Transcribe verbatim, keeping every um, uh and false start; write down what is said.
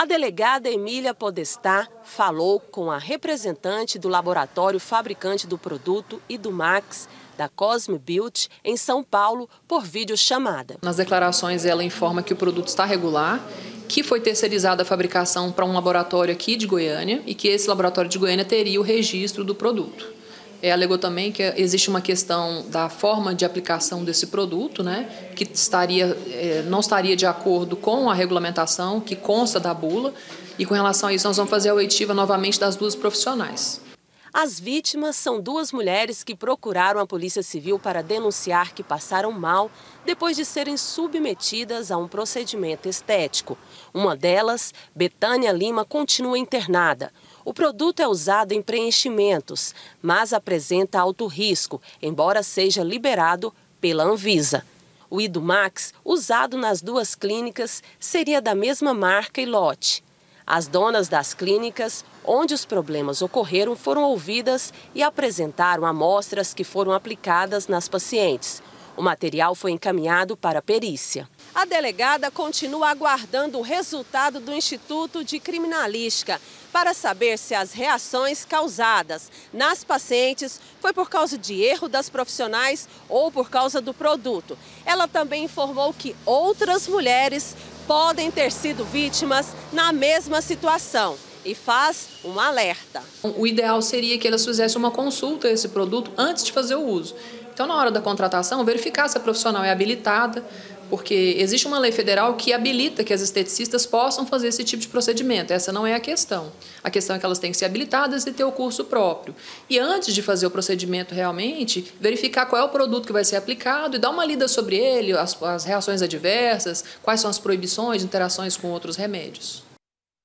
A delegada Emília Podestá falou com a representante do laboratório fabricante do produto Idumax, da Cosme Beauty, em São Paulo, por videochamada. Nas declarações, ela informa que o produto está regular, que foi terceirizada a fabricação para um laboratório aqui de Goiânia e que esse laboratório de Goiânia teria o registro do produto. É, alegou também que existe uma questão da forma de aplicação desse produto, né, que estaria, é, não estaria de acordo com a regulamentação que consta da bula, e com relação a isso nós vamos fazer a oitiva novamente das duas profissionais. As vítimas são duas mulheres que procuraram a Polícia Civil para denunciar que passaram mal depois de serem submetidas a um procedimento estético. Uma delas, Betânia Lima, continua internada. O produto é usado em preenchimentos, mas apresenta alto risco, embora seja liberado pela Anvisa. O Idumax, usado nas duas clínicas, seria da mesma marca e lote. As donas das clínicas, onde os problemas ocorreram, foram ouvidas e apresentaram amostras que foram aplicadas nas pacientes. O material foi encaminhado para a perícia. A delegada continua aguardando o resultado do Instituto de Criminalística para saber se as reações causadas nas pacientes foi por causa de erro das profissionais ou por causa do produto. Ela também informou que outras mulheres podem ter sido vítimas na mesma situação e faz um alerta. O ideal seria que elas fizessem uma consulta a esse produto antes de fazer o uso. Então, na hora da contratação, verificar se a profissional é habilitada, porque existe uma lei federal que habilita que as esteticistas possam fazer esse tipo de procedimento. Essa não é a questão. A questão é que elas têm que ser habilitadas e ter o curso próprio. E antes de fazer o procedimento realmente, verificar qual é o produto que vai ser aplicado e dar uma lida sobre ele, as, as reações adversas, quais são as proibições, interações com outros remédios.